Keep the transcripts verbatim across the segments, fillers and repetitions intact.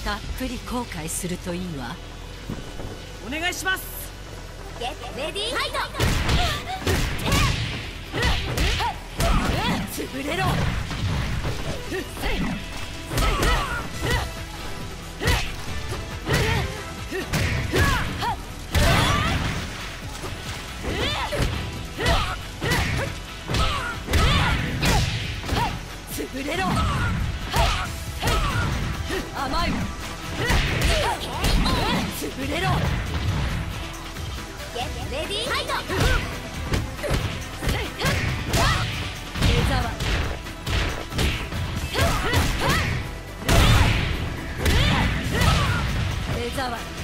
たっぷり後悔するといいわ。 お願いします。 ゲットレディーファイト。 潰れろ。潰れろ。甘いわ。潰れろ。 ゲットレディーファイト。 目障り。目障り。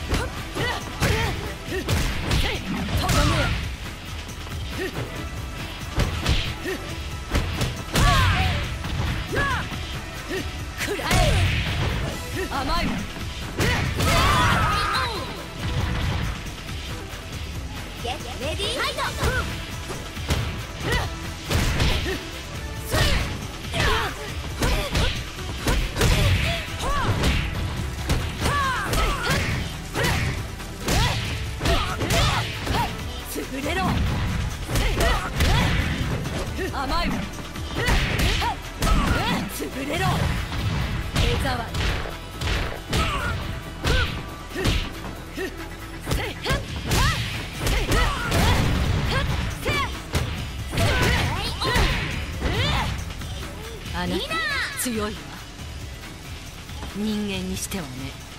とどめよ。食らえ。甘いわ。 ゲットレディーファイト。 潰れろ。甘いわ。潰れろ。目障り。あなた強いわ。人間にしてはね。